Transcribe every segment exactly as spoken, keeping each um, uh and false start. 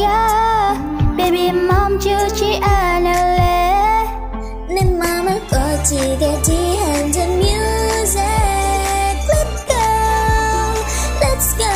yeah. Baby mom chưa chỉ anh lệ nên mama có chỉ để đi hand in music. Let's go, let's go.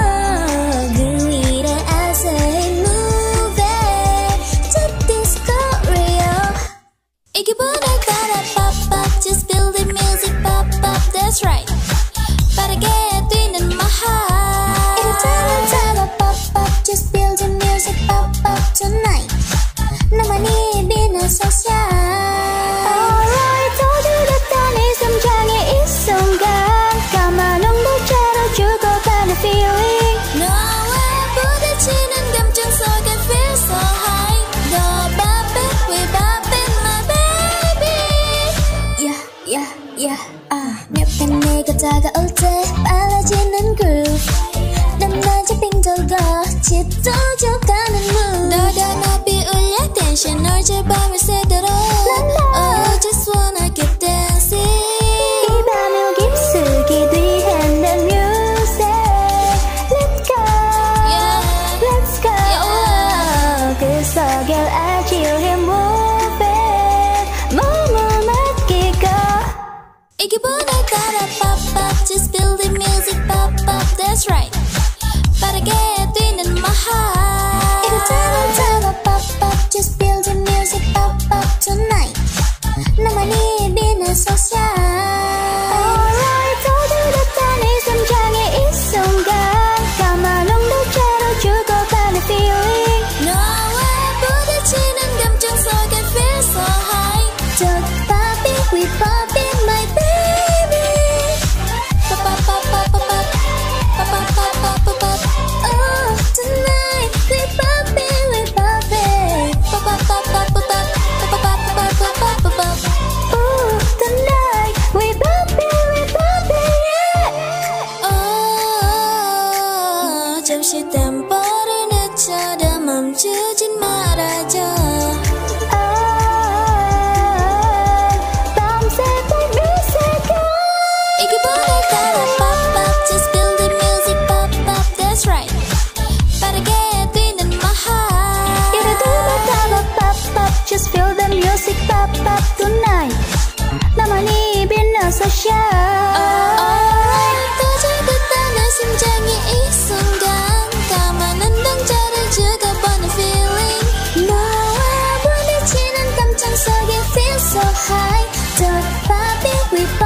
𝐒𝐿edia as a movie. Take this Korea. Iki budak gotta pop pop, just feel the music pop pop. That's right. Gotta get in in my heart. It's time to pop pop, just feel the music pop pop tonight. No money been a social. Alright, told you that 단이 심장에 있순간 까만한 것처럼 죽어가는 feeling. 너와 부딪히는 감정 속에 feel so high. 너 pop it, we pop it, my baby. Yeah, yeah, yeah. 아, 몇 번 내가 다가올 때 빨라지는 groove. 난 낮에 빙 돌고 짙어져가는 mood. 너가 높이 올려 텐션 어젯밤을 새도록. Oh, just wanna keep dancing. 이 밤을 깊숙이 뒤흔든 music. Let's go, Yeah, let's go. yeah. 그 속에 아찔해 move it. 몸을 맡기고 이게 보다 따라 pop pop, just feel the music pop pop. That's right. 빠르게 뛰는 my heart. 이거 따라 따라 pop pop, just feel the music pop pop tonight. 너만이 비는 social. Alright, told you that 단이 심장에 있순간 까만한 것처럼 죽어가는 feeling. 너와 부딪히는 감정 속에 feel so high. Just pop it, we pop it, my baby. Pop pop pop pop pop pop, pop pop pop pop pop pop. Oh, tonight we pop it, we pop it. Pop pop pop pop pop pop, pop pop pop pop pop pop pop. Ooh, tonight we pop it, we pop it, yeah. Oh, 잠시 템포를 늦춰도 멈추진 말아줘. 아, 밤새 꼭 미세가 이게 보다 따라 pop pop, just feel the music pop pop. That's right. 빠르게 뛰는 my heart. 이래 두번 pop pop, just feel the music pop pop tonight. 나만이 빛나 social. Alright, 터져갔다 내 심장이 이 순간 까만한 동자를 죽어버린 feeling. 너와 부딪히는 감정 속에 feel so high. Don't pop it, we pop